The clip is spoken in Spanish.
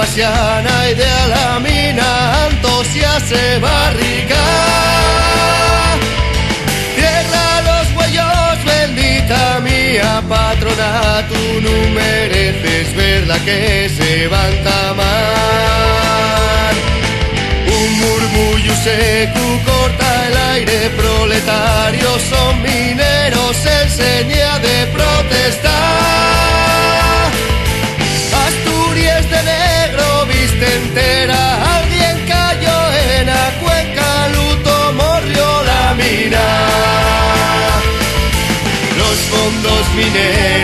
Valenciana y de Alamina, Antosia se barrica. Tierra los huellos, bendita mía patrona, tú no mereces verla que se va a entamar. Un murmullo seco corta el aire, proletarios son mineros, enseña de protestar. Asturias de negro viste entera, alguien cayó en la cuenca, luto morrió la mina. Los fondos mineros